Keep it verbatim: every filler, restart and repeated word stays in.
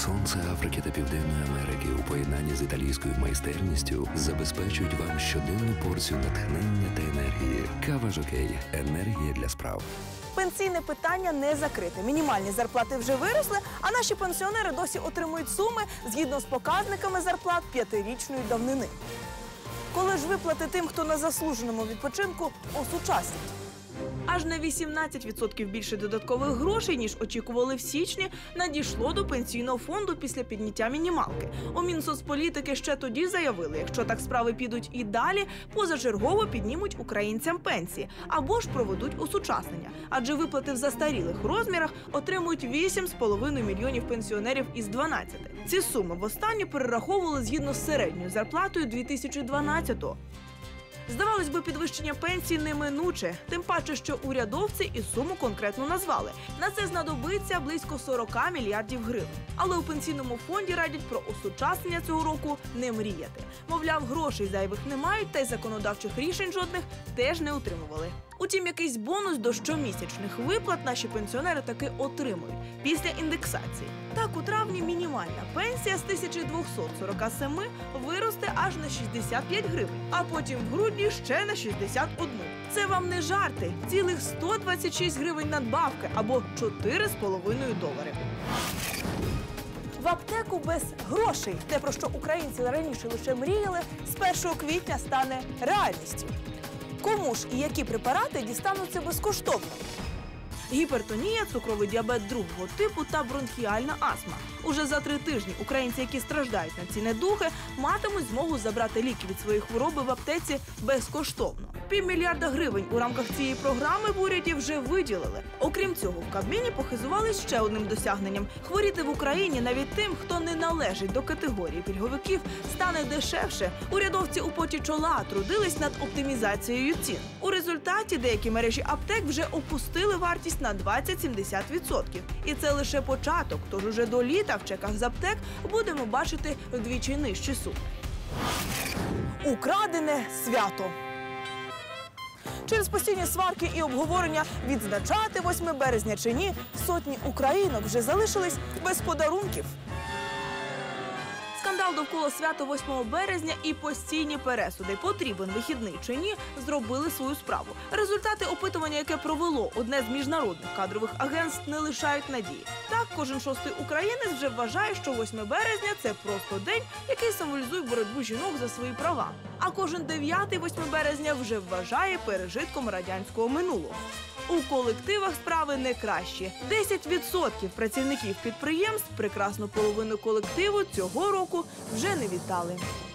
Сонце Африки та Південної Америки у поєднанні з італійською майстерністю забезпечують вам щоденну порцію натхнення та енергії. Кава Жокей – енергія для справ. Пенсійне питання не закрите. Мінімальні зарплати вже виросли, а наші пенсіонери досі отримують суми згідно з показниками зарплат п'ятирічної давнини. Коли ж виплати тим, хто на заслуженому відпочинку, осучаснять? Аж на вісімнадцять відсотків більше додаткових грошей, ніж очікували в січні, надійшло до пенсійного фонду після підняття мінімалки. У Мінсоцполітики ще тоді заявили, якщо так справи підуть і далі, позачергово піднімуть українцям пенсії або ж проведуть осучаснення. Адже виплати в застарілих розмірах отримують вісім з половиною мільйонів пенсіонерів із дванадцяти. Ці суми востаннє перераховували згідно з середньою зарплатою дві тисячі дванадцятого. Здавалось би, підвищення пенсій неминуче, тим паче, що урядовці і суму конкретно назвали. На це знадобиться близько сорок мільярдів гривень. Але у пенсійному фонді радять про осучаснення цього року не мріяти. Мовляв, грошей зайвих не мають, та й законодавчих рішень жодних теж не отримували. Утім, якийсь бонус до щомісячних виплат наші пенсіонери таки отримують після індексації. Так, у травні мінімальна пенсія з тисячі двохсот сорока семи виросте аж на шістдесят п'ять гривень, а потім в грудні ще на шістдесят одну. Це вам не жарти, цілих сто двадцять шість гривень надбавки або чотири з половиною долари. В аптеку без грошей. Те, про що українці раніше лише мріяли, з першого квітня стане реальністю. Кому ж і які препарати дістануться безкоштовно? Гіпертонія, цукровий діабет другого типу та бронхіальна астма. Уже за три тижні українці, які страждають на ці недуги, матимуть змогу забрати ліки від своєї хвороби в аптеці безкоштовно. Півмільярда гривень у рамках цієї програми в уряді вже виділили. Окрім цього, в Кабміні похизувались ще одним досягненням. Хворіти в Україні навіть тим, хто не належить до категорії пільговиків, стане дешевше. Урядовці у поті чола трудились над оптимізацією цін. У результаті деякі мережі аптек вже опустили вартість на двадцять-сімдесят відсотків. І це лише початок, тож уже до літа в чеках з аптек будемо бачити вдвічі нижчі суми. Украдене свято. Через постійні сварки і обговорення, відзначати восьме березня чи ні, сотні українок вже залишились без подарунків. Скандал довкола свята восьмого березня і постійні пересуди, потрібен вихідний чи ні, зробили свою справу. Результати опитування, яке провело одне з міжнародних кадрових агентств, не лишають надії. Так, кожен шостий українець вже вважає, що восьме березня – це просто день, який символізує боротьбу жінок за свої права. А кожен дев'ятий восьме березня вже вважає пережитком радянського минулого. У колективах справи не кращі. десять відсотків працівників підприємств прекрасну половину колективу цього року вже не вітали.